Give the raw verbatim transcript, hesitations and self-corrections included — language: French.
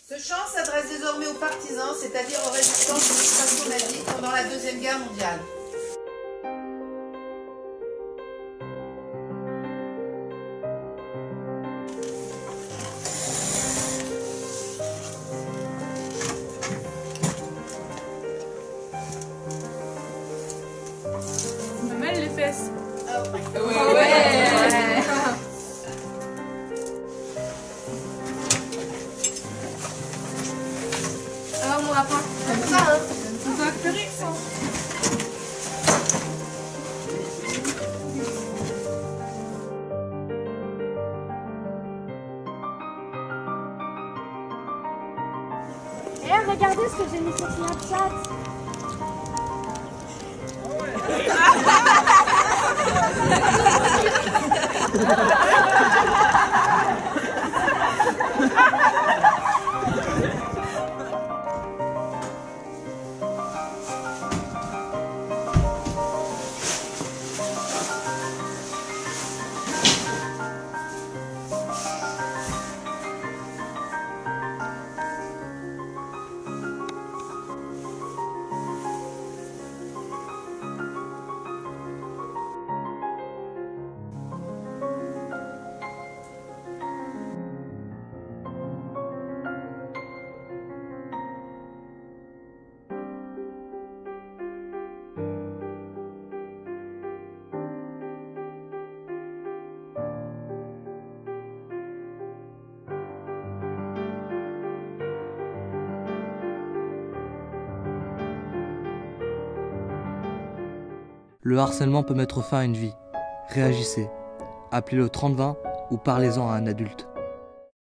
Ce chant s'adresse désormais aux partisans, c'est-à-dire aux résistants de l'occupation nazie pendant la Deuxième Guerre mondiale. On me mêle les fesses. Oh. Ouais, ouais. Alors mon lapin, Comme ça, hein. C'est un curry, ça. Eh, regardez ce que j'ai mis sur Snapchat. Le harcèlement peut mettre fin à une vie. Réagissez. Appelez le trente vingt ou parlez-en à un adulte.